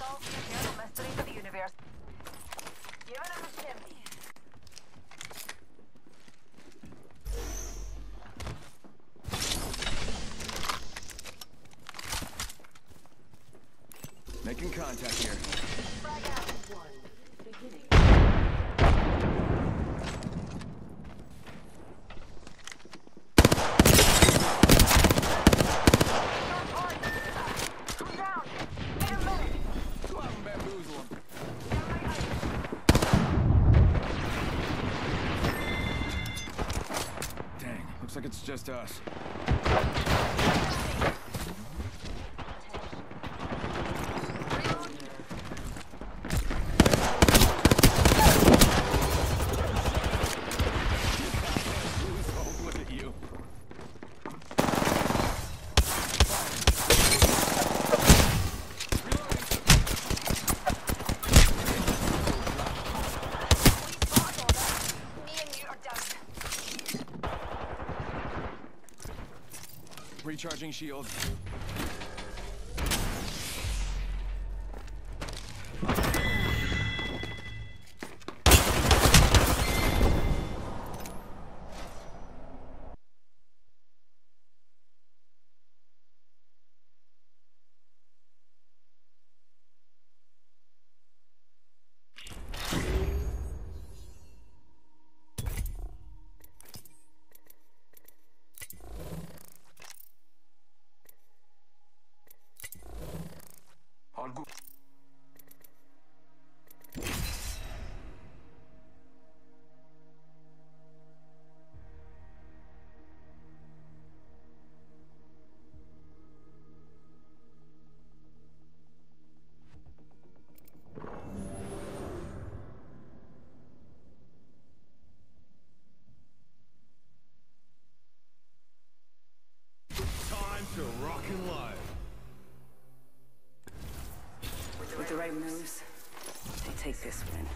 solve the eternal mysteries of the universe. Giving him a chimney. Making contact here. Frag out. Beginning. Come down. Need a minute. Go out and bamboozle him. Down my height. Dang, looks like it's just us. Look at you. Me and you are done. Recharging shield. All good. Time to rock and load. With the right moves, they take this win.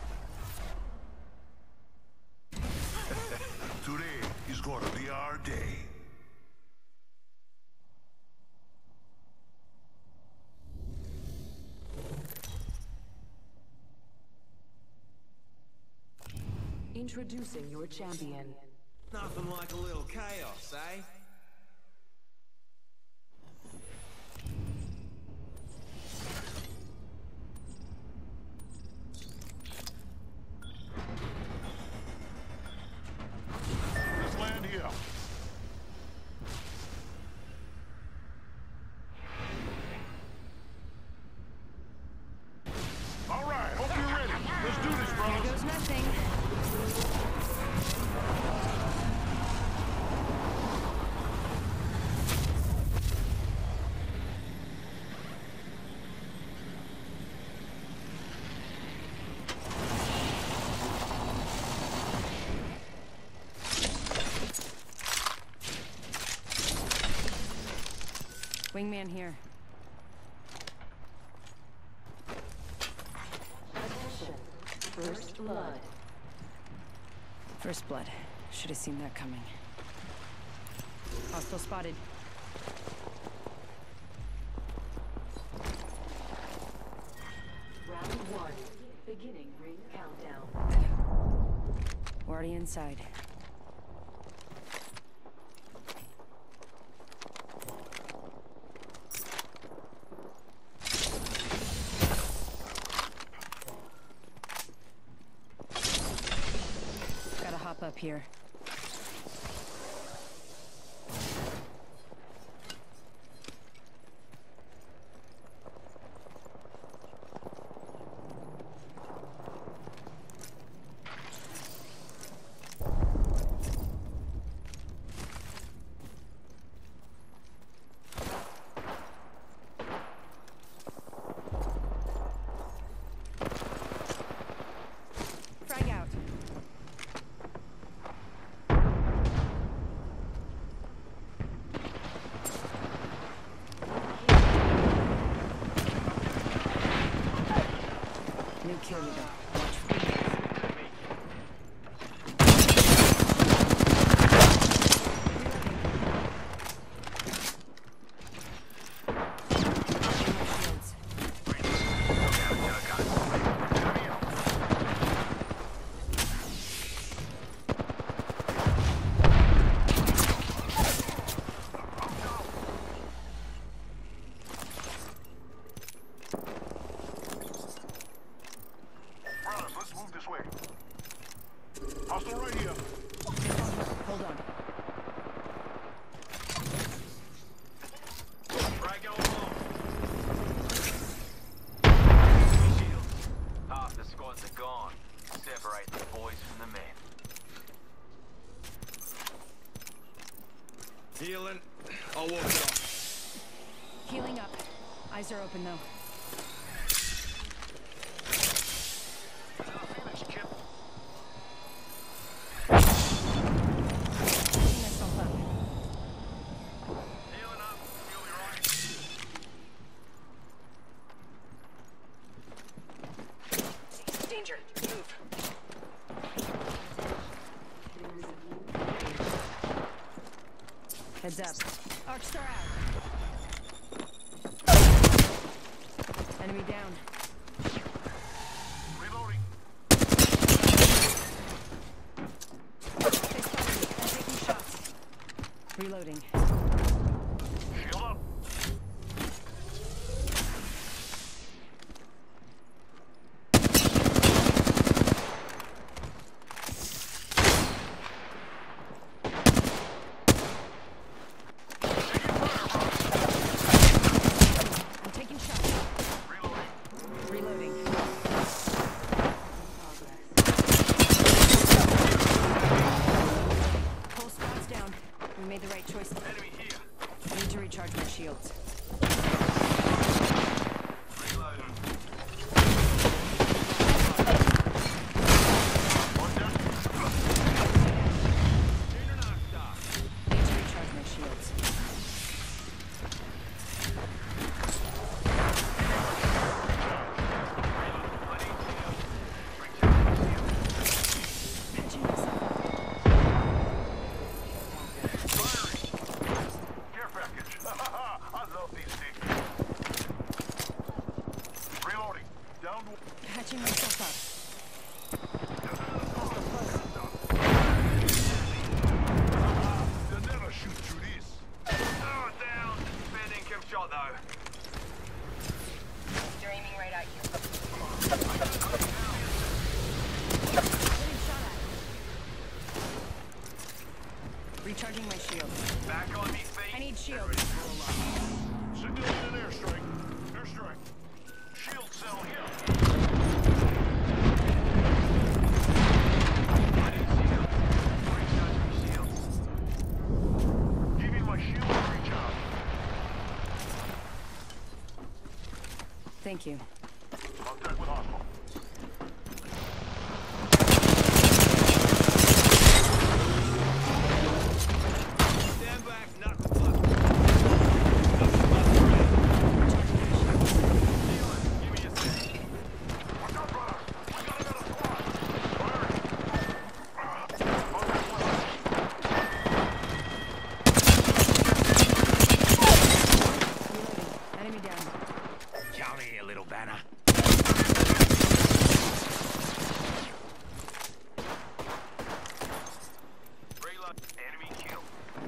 Today is gonna be our day. Introducing your champion. Nothing like a little chaos, eh? Let's land here. All right, hope you're ready. Let's do this, There brothers. goes nothing. Wingman here. Attention. First blood. First blood. Should have seen that coming. Hostile spotted. Round one. Beginning ring countdown. We're already inside. Gotta hop up here. Frag out. New kill leader. Watch for the shields. These are open though. Picking myself up. Healing up. You'll be right. Danger. Move. Heads up. Arcstar out. Enemy down. Reloading. They spotted me. I'm taking shots. Reloading. Shield up. I'm taking shots. Reloading. Reloading. Whole squad's down. We made the right choice. Enemy here. I need to recharge my shields. Reloading. One down. Need to recharge my shields. Patching myself up. Care package. I love these things. Reloading. Down to Patching myself up. They'll never shoot through this. Oh, down. Bad income shot though. They're aiming right at you. Getting shot at. Recharging my shield. Back on me feet. I need shield. Civilian airstrike. Airstrike. Shield cell here. I need shield. Recharge my shield. Give me my shield to recharge. Thank you. Contact with hostile. Stand back, knuckle cluster. Give me a sec. Watch out, brother. We got another squad. Firing. Contact with hostile. Reloading. Enemy down. Come here, little banner. Reload. Enemy killed.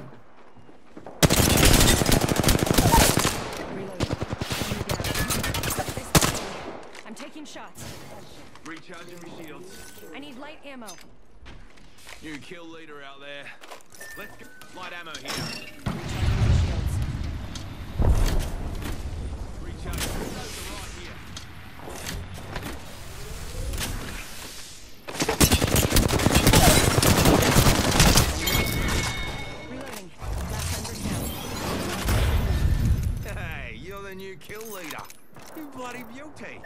Reloading. Enemy down. They spotted me. I'm taking shots. Recharging my shields. I need light ammo. New kill leader out there. Let's go. Light ammo here. Recharging my shields. Recharging. Those are right here. Reloading. Last ember's down. Hey, you're the new kill leader. You bloody beauty.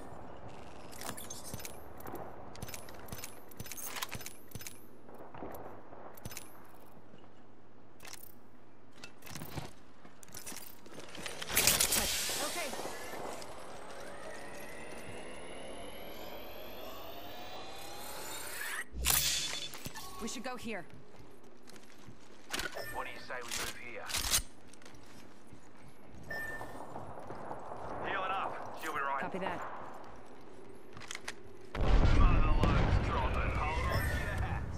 Touch. Okay. We should go here. What do you say we move here? Healing up. She'll be right. Copy that. Mother loads dropping. Hold on to your hats.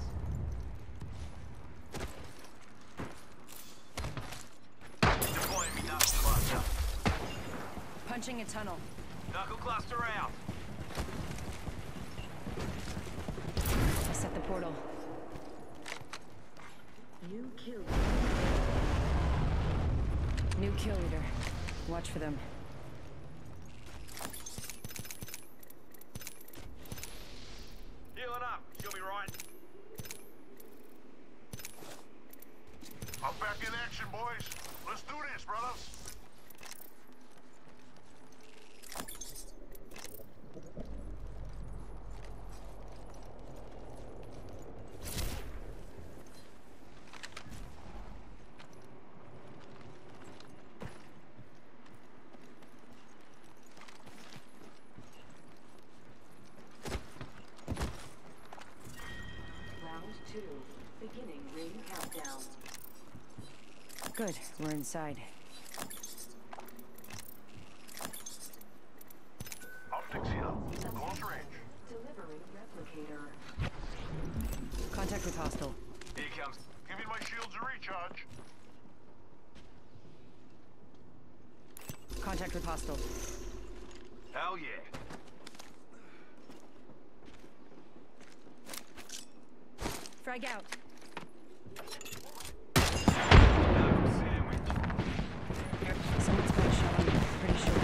Deploying me knuckle cluster. Punching a tunnel. Knuckle cluster out. I set the portal. New kill leader. Watch for them. Healing up. She'll be right. I'm back in action, boys. Let's do this, brothers. Good, we're inside. Optics here. Close range. Delivering replicator. Contact with hostile. Here he comes. Give me my shields a recharge. Contact with hostile. Hell yeah. Frag out. Knuckle sandwich. Someone's got a shot on me, pretty sure.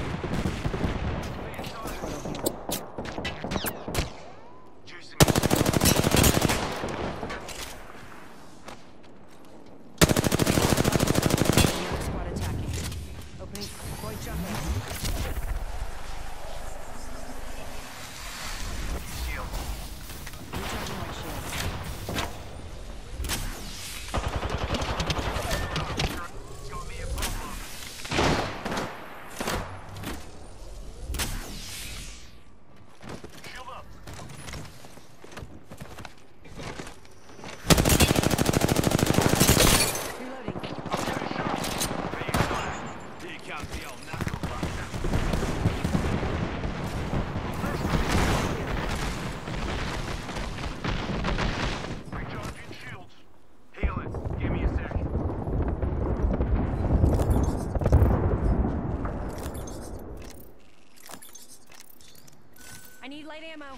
Juicing Another squad attacking. Opening void jumper. shield. Recharging my shields. It's got me a problem. Shield up. Reloading. Here comes the old knuckle buster. Recharging shields. Healing. Give me a sec. I need light ammo.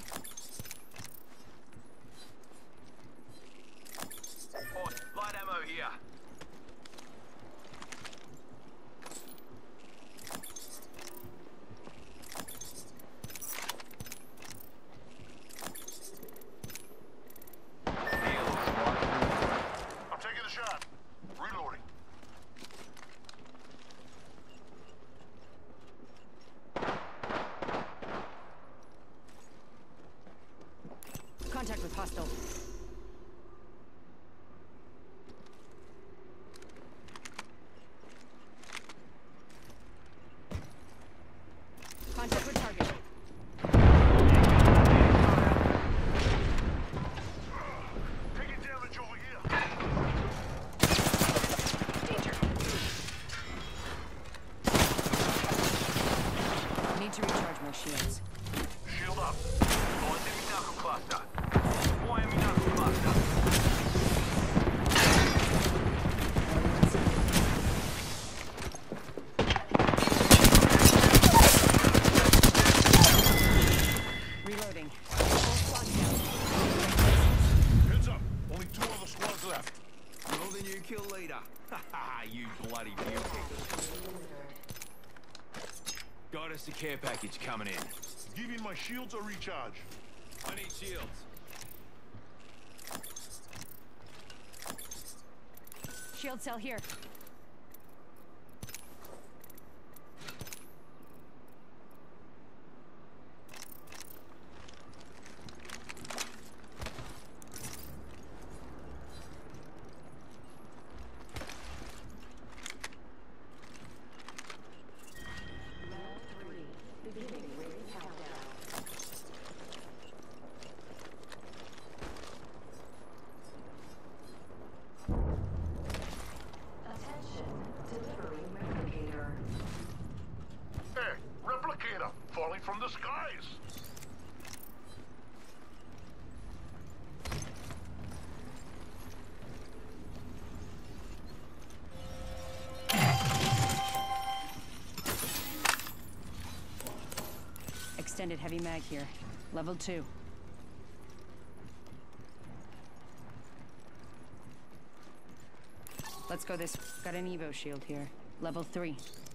Oh, light ammo here. Heal. I'm taking the shot. Reloading. Contact with hostile. Contact with target. Taking damage over here. Need to recharge my shields. Shield up. Oh, it's enemy knuckle cluster. Why enemy knuckle cluster? Reloading. Full squad down. Heads up. Only 2 other squads left. You're the new kill leader. Ha ha, you bloody beauty. Got us a care package coming in. Give me my shields a recharge. I need shields. Shield cell here. Hey, replicator. Falling from the skies. Extended heavy mag here. Level 2. Let's go this. Got an Evo shield here. Level 3.